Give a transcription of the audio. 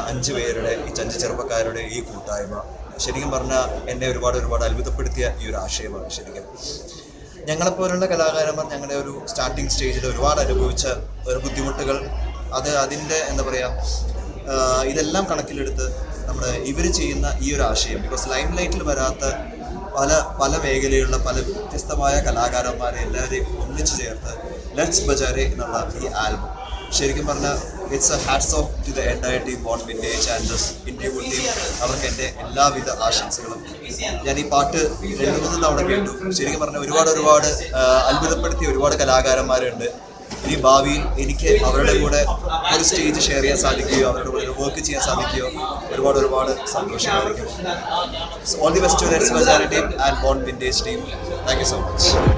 5 പേരുടെ ഈ 5 ചെറുപ്പക്കാരുടെ ഈ കൂട്ടായ്മ ശരിക്കും പറഞ്ഞാൽ എന്നെ ഒരുപാട് അത്ഭുതപ്പെടുത്തിയ ഈ ഒരു ആശയമാണ്. ശരിക്കും ഞങ്ങളെപ്പോലുള്ള കലാകാരന്മാർ ഞങ്ങളുടെ ഒരു സ്റ്റാർട്ടിങ് സ്റ്റേജിൽ ഒരുപാട് അനുഭവിച്ച ഒരു ബുദ്ധിമുട്ടുകൾ അതിൻ്റെ എന്താ പറയുക, ഇതെല്ലാം കണക്കിലെടുത്ത് ഇവർ ചെയ്യുന്ന ഈ ഒരു ആശയം, ബിക്കോസ് ലൈം ലൈറ്റിൽ വരാത്ത പല മേഖലയിലുള്ള പല വ്യത്യസ്തമായ കലാകാരന്മാരെ എല്ലാവരെയും ഒന്നിച്ചു ചേർത്ത് ലെറ്റ്സ് ബജാരെ എന്നുള്ള ഈ ആൽബം ശരിക്കും പറഞ്ഞാൽ it's a hats off to the entire team born vintage and this Indian team. അവർക്ക് എൻ്റെ എല്ലാവിധ ആശംസകളും. ഞാൻ ഈ പാട്ട് 2-3 തവണ കേട്ടു. ശരിക്കും പറഞ്ഞാൽ ഒരുപാട് അത്ഭുതപ്പെടുത്തിയ ഒരുപാട് കലാകാരന്മാരുണ്ട്. ഇനി ഭാവിയിൽ എനിക്ക് അവരുടെ കൂടെ ഒരു സ്റ്റേജ് ഷെയർ ചെയ്യാൻ സാധിക്കുകയോ അവരുടെ കൂടെ വർക്ക് ചെയ്യാൻ സാധിക്കുകയോ ഒരുപാട് സന്തോഷമായിരിക്കും. All the best to let's ബജാരെ team and born vintage team. Thank you so much.